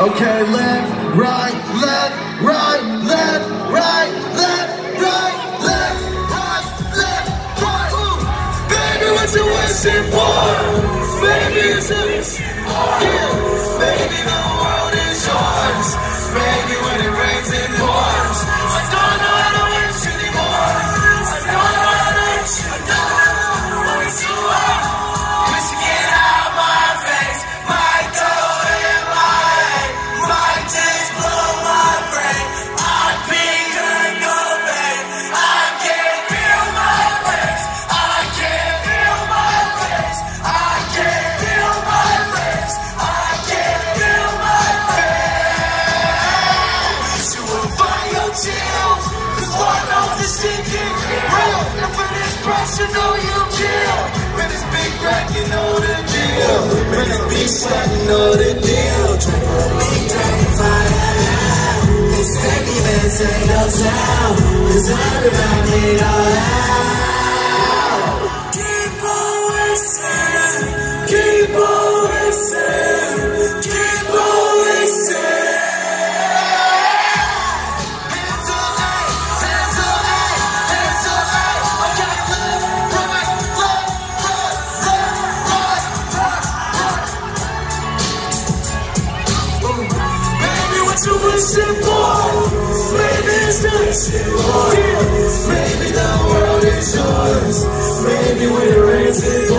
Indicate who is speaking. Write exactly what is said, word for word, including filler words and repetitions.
Speaker 1: Okay, left, right, left, right, left, right, left, right, left, right, left, right. Ooh. Baby, what you wishing for? Baby, it's a yeah. Baby, the world is yours. Baby, when it rains, it pours. I don't know how to wish anymore. I don't know how to wish. I don't know how to wish you are. Wish you get out of my face. Might go in my head. Might just blow my brain. I'm bigger, no pain. I can't feel my legs. I can't feel my face. I can't feel my legs. I can't feel my face. Wish you would find your chill. Cause one knows this shit get real. And for this price, you know you kill. When it's big crack, you know the deal. When it's big slack, you know the deal. Drink a big drink, fire. This baby man say no sound. Cause everybody all out. Keep on whistling. Keep on whistling. Keep on whistling. Hands up, hey. Hands up, hey. Hands up, hey. Okay, left, right, left, right, left, right, right, right. Ooh. Baby, what you wishing for? Baby, it's this. Yeah. Baby, the world is yours. Baby, when it rains, it